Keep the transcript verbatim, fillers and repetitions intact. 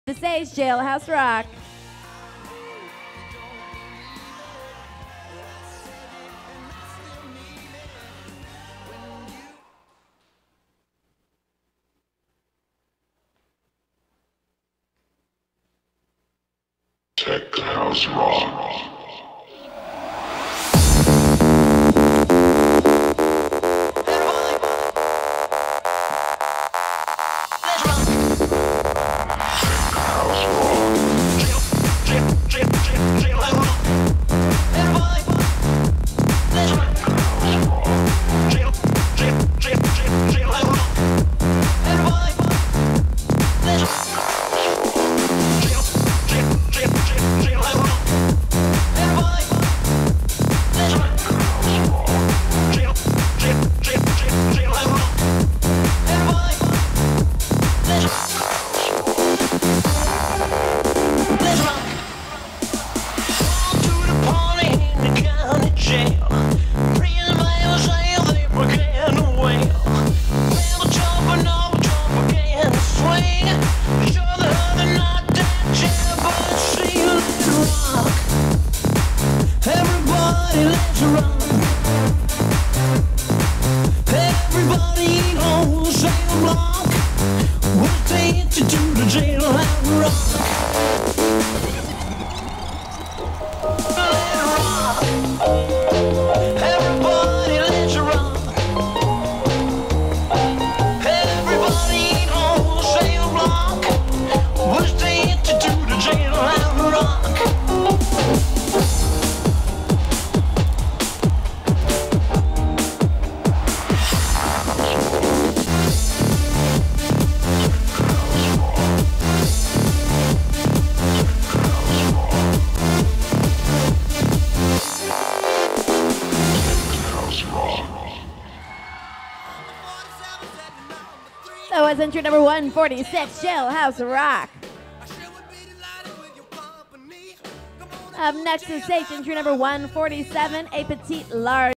The stage, Jailhouse Rock. Tech House Rock. That was entry number one forty-six, Jailhouse Rock. Up next is stage entry number one forty-seven, A Petite Large.